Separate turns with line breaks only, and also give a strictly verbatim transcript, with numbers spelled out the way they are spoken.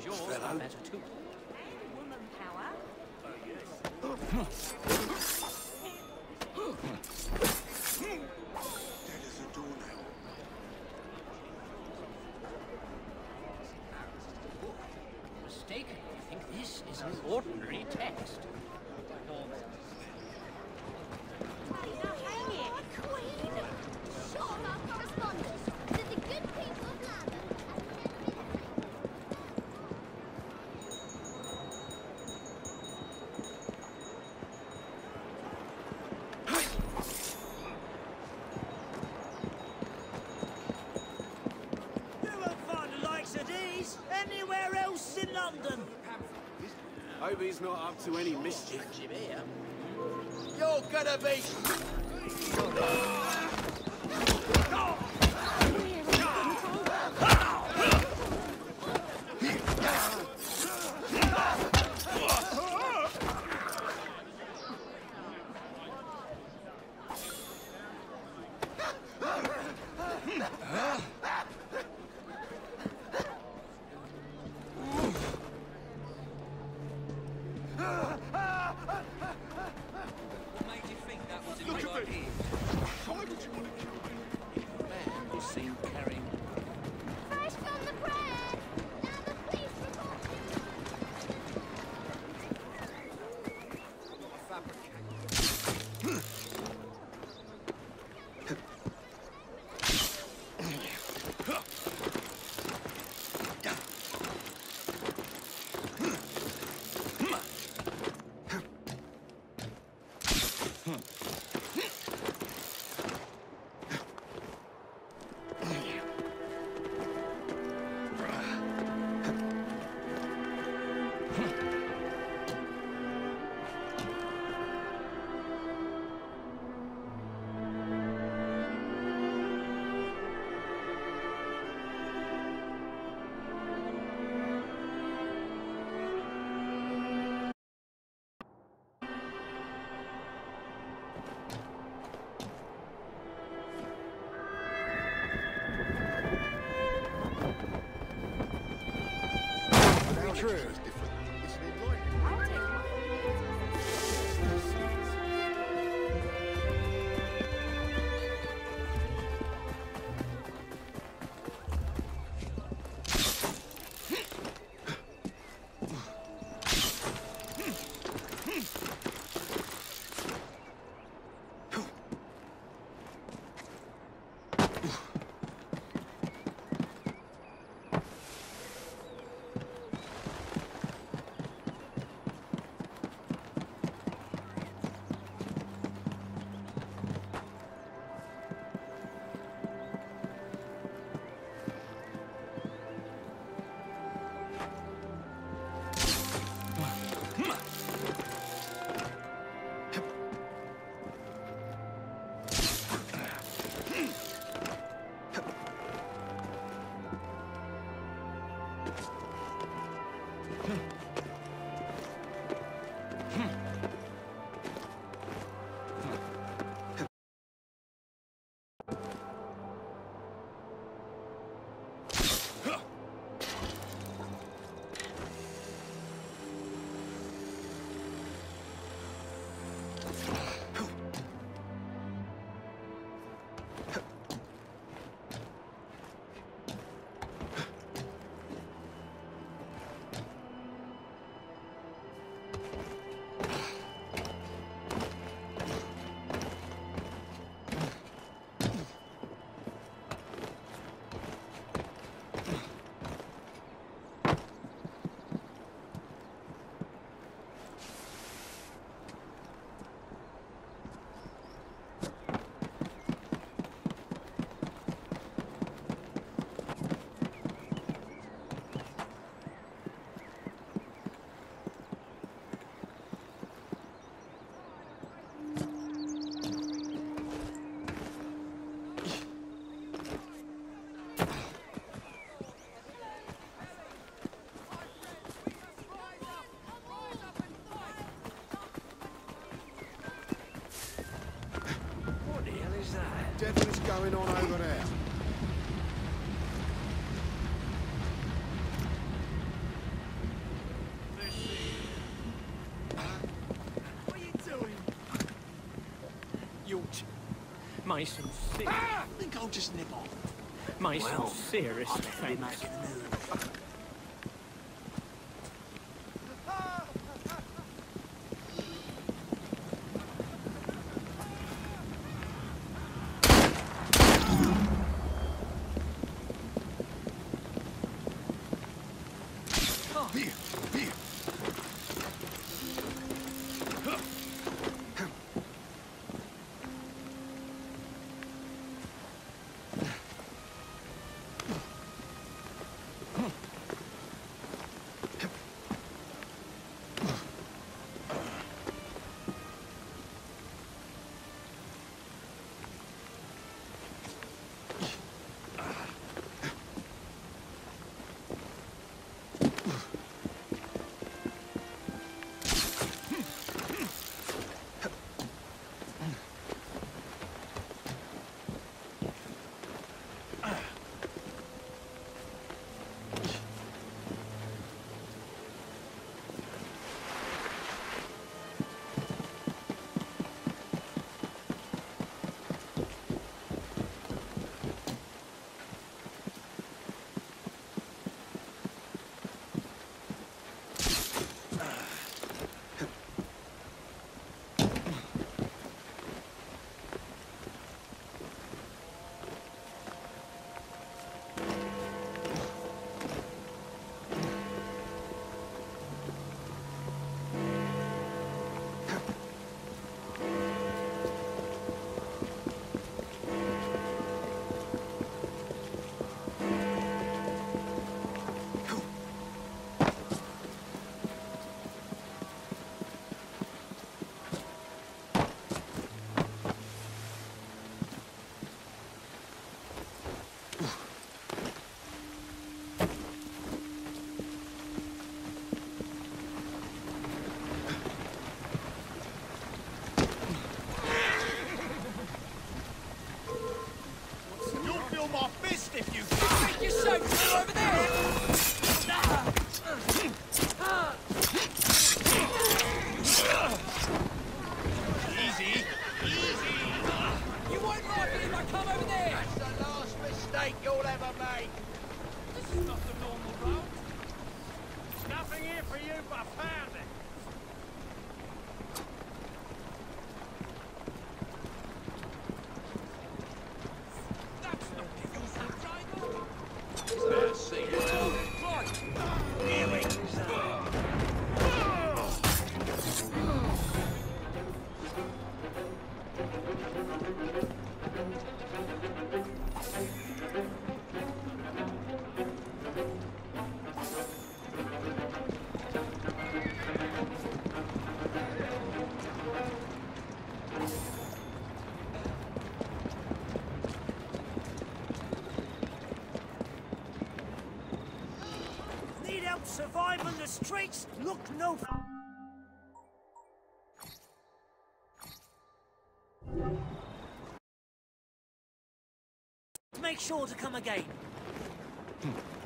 fellow.
Woman power.
Dead as a doornail.
Mistaken, I think this is an ordinary text.
Hang it, Queen!
Short of our correspondence to the good people of Lambeth.
You won't find the likes of these anywhere else in London.
Hope he's not up to any mischief.
You're gonna be...
Fresh from the press. Now the police report
True.
I'll take one.
My sincere...
I think I'll just nip off.
My sincerest thanks.
Here, here. My fist if you
Make your soap over there!
Easy, easy.
You won't like it if I come over there!
That's the last mistake you'll ever make.
This is not the normal road.
There's nothing here for you but found it.
That's not the usual triangle.
Let's see. Here we go.
Need help surviving the streets? Look no... Make sure to come again.